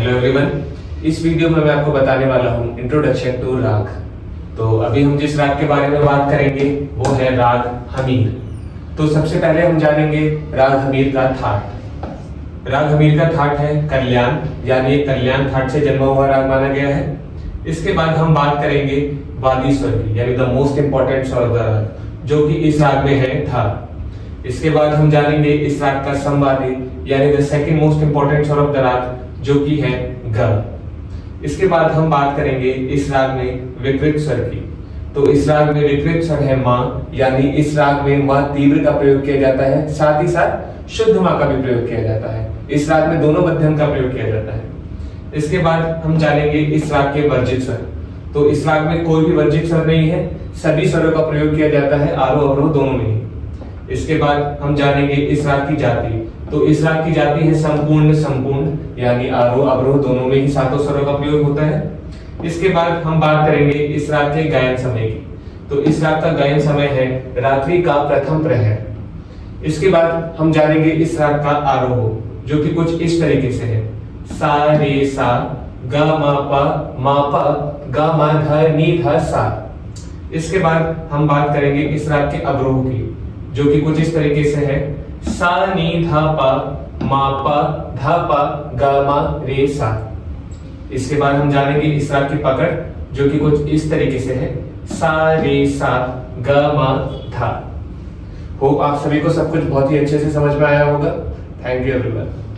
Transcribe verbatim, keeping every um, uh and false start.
Hello everyone, इस video में मैं आपको बताने वाला हूँ इंट्रोडक्शन टू राग। तो अभी हम जिस राग के बारे में बात करेंगे वो है राग हमीर। तो सबसे पहले हम जानेंगे राग हमीर का थाट। राग हमीर का थाट है कल्याण, यानी कल्याण थाट से जन्मा हुआ राग माना गया है। इसके बाद हम बात करेंगे वादी स्वर की, यानी the most important swar of the raag, जो कि इस राग में है धा। इसके बाद हम जानेंगे इस राग का संवादी, यानी the second most important swar of the raag, जो कि है ग। इसके बाद हम बात करेंगे इस राग में विकृत स्वर की। तो इस राग में विकृत स्वर है माँ, यानी इस राग में माँ तीव्र का प्रयोग किया जाता है, साथ ही साथ शुद्ध माँ का भी प्रयोग किया जाता है। इस राग में दोनों मध्यम का प्रयोग किया जाता है। इसके बाद हम जानेंगे इस राग के वर्जित स्वर। तो इस राग में कोई भी वर्जित स्वर नहीं है, सभी स्वरों का प्रयोग किया जाता है, आरोह अवरोह दोनों में ही। इसके बाद हम जानेंगे इस राग की जाति। तो इस राग की जाति है संपूर्ण संपूर्ण, यानी आरोह अवरोह दोनों में ही सातों स्वरों का प्रयोग होता है। इसके बाद हम बात करेंगे इस राग के गायन समय की। तो इस राग का गायन समय है रात्रि का प्रथम प्रहर। इसके बाद हम जानेंगे इस राग का आरोह, जो कि कुछ इस तरीके से है सा रे सा ग म प म प ग म ध नि ध सा। इसके बाद हम बात करेंगे इस राग के अवरोह की, जो कि कुछ इस तरीके से है सा नी धा प मा प धा प ग म रे सा। इसके बाद हम जानेंगे इस राग की पकड़, जो कि कुछ इस तरीके से है सा रे सा ग म धा। होप आप सभी को सब कुछ बहुत ही अच्छे से समझ में आया होगा। Thank you everyone.